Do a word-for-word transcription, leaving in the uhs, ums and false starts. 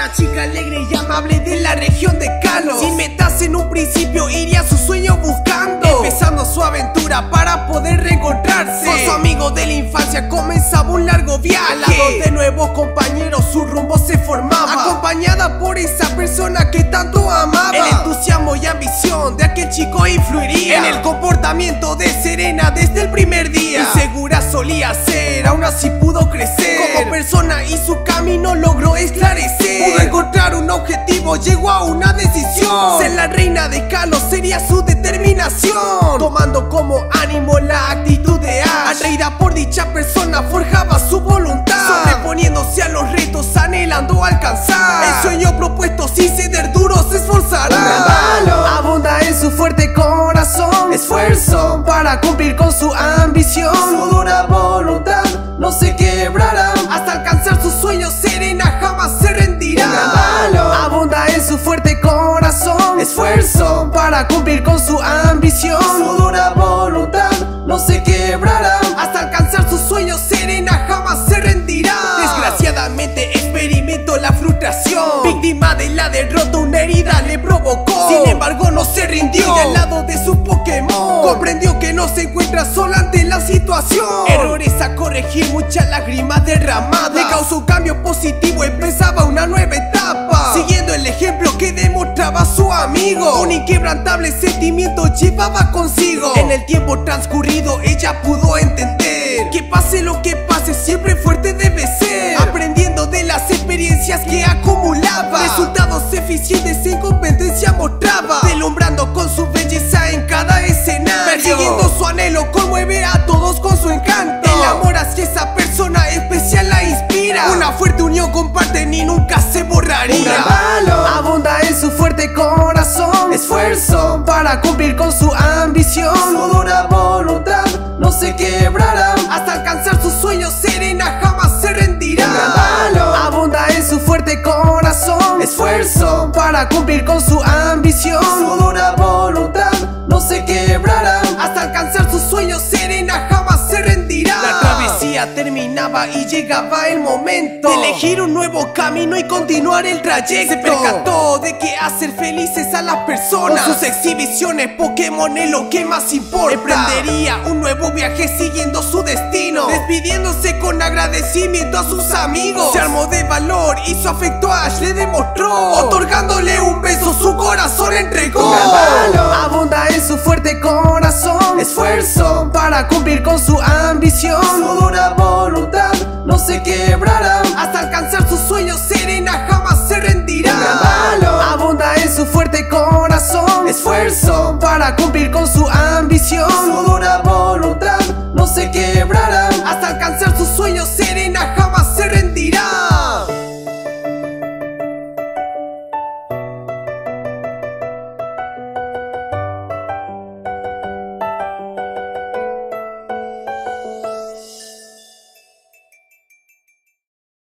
una chica alegre y amable de la región de Kalos. Sin metas en un principio, iría su sueño buscando, empezando su aventura para poder reencontrarse con su amigo de la infancia. Comenzaba un largo viaje, al lado de nuevos compañeros su rumbo se formaba, acompañada por esa persona que tanto amaba. El entusiasmo y ambición de aquel chico influiría en el comportamiento de Serena desde el primer día. Insegura solía ser, aún así pudo crecer como persona y su camino logró esclarecer. Pudo encontrar un objetivo, llegó a una decisión: ser la reina de Kalos sería su determinación, tomando como ánimo la actitud de Ash. Atraída por dicha persona forjaba su voluntad, sobreponiéndose a los retos, anhelando alcanzar el sueño propuesto. Sin ceder duro se esforzará, abunda en su fuerte corazón esfuerzo para cumplir con su ambición. Su dura voluntad no se quebrará, hasta alcanzar sus sueños Serena jamás se rendirá. Abunda en su fuerte corazón esfuerzo para cumplir con su ambición. Su dura voluntad no se quebrará, hasta alcanzar sus sueños Serena jamás se rendirá. Desgraciadamente experimentó la frustración, víctima de la derrota, una herida le provocó. Sin embargo no se rindió y al lado de su Pokémon comprendió que no se encuentra sola ante la situación. Errores a corregir, muchas lágrimas derramadas, le causó un cambio positivo, empezaba una nueva etapa, siguiendo el ejemplo que demostraba su amigo. Un inquebrantable sentimiento llevaba consigo. En el tiempo transcurrido ella pudo entender que pase lo que pase siempre fuerte debe ser, aprendiendo de las experiencias que acumulaba. Resultados eficientes en competencia mostraba, deslumbrando con su belleza en cada escenario. Persiguiendo su anhelo conmueve a todos con su encanto. El amor hacia esa persona especial la inspira, una fuerte unión comparten y nunca se borraría. Abunda en su fuerte corazón esfuerzo para cumplir con su ambición. Su dura voluntad no se quebrará, hasta alcanzar sus sueños Serena jamás se rendirá. Abunda en su fuerte corazón esfuerzo para cumplir con su ambición. Su dura voluntad no se quebrará, hasta alcanzar sus sueños Serena jamás se rendirá. La travesía terminaba y llegaba el momento de elegir un nuevo camino y continuar el trayecto. Se percató de que hacer felices a las personas con sus exhibiciones Pokémon es lo que más importa. Emprendería un nuevo viaje siguiendo su destino, despidiéndose con agradecimiento a sus amigos. Se armó de valor y su afecto a Ash le demostró, otorgándole un beso su corazón entregó. Abunda en su fuerte corazón esfuerzo para cumplir con su ambición. Su dura voluntad no se quebrará, hasta alcanzar sus sueños Serena jamás se rendirá. Abunda en su fuerte corazón esfuerzo para cumplir con su